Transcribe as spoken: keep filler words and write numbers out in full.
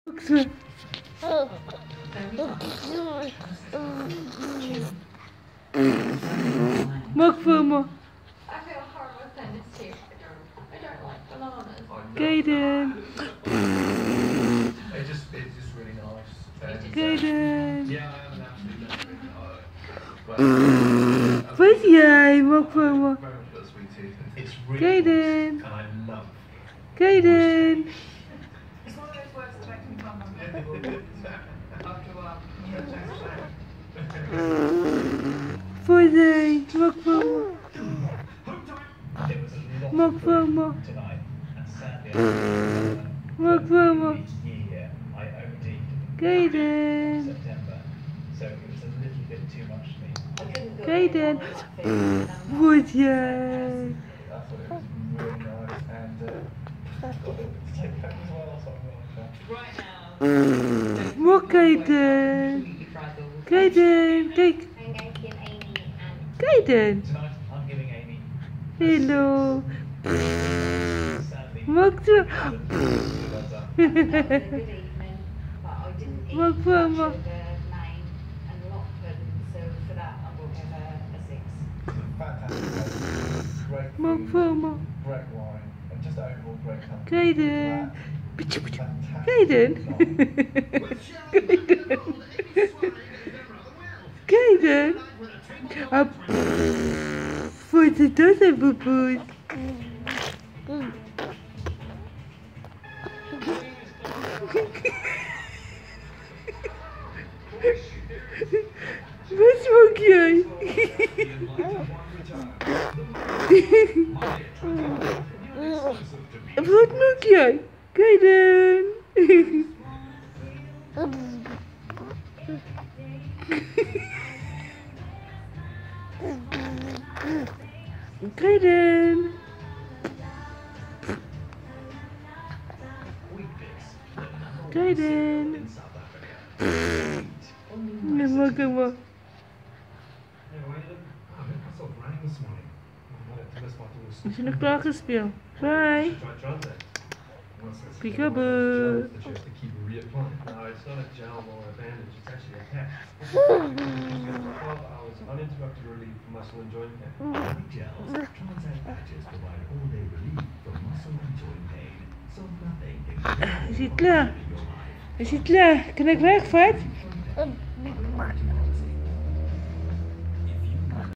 Maak voor me. I feel horrible sending this to you. I don't, I don't like bananas. Kaden. It just, it's just really nice. Kaden. Yeah, I am an absolute nut. Wat jij? Maak voor me. Very much got a sweet tooth. and It's really Kaden. nice, and I love. Kaden. It's one of those words that makes me come after a while. Voor zij. Maak voor me. It was a lot Maak of voor food me. tonight, and sadly, Maak voor me. each year I OD'd Kaden. in September, so it was a little bit too much for me. Kaden. Wat jij? I thought it was really nice, and uh, got a little bit to take home as well, so I'm well. Right now. Maak Kaden. Kaden. Kijk. I'm going to give Amy and Kaden. Tonight I'm giving Amy. Hello. Sadly, Maak zo. well done. good evening, but I didn't eat Maak much voor of me. the main and Lockwood, so for that I will give her a six. Fantastic place, great Maak food, voor me. great wine, and just overall great company. Kaden. Fantastic Kaden. Kaden. Ah, Wat is dat een boeboes? Wat smaak jij? Wat smaak jij? Kaden. Kaden. Kaden. Nee, maak hem maar. Is je nog klaar gespeeld? Bye. Peekaboo. No, it's not a gel or a bandage, it's actually a patch. twelve hours uninterrupted relief from muscle and joint pain. Gels, Transact patches provide all-day relief from muscle and joint pain, so nothing can Is hij klaar? Is hij klaar? Kan ik weg, Fred? your life.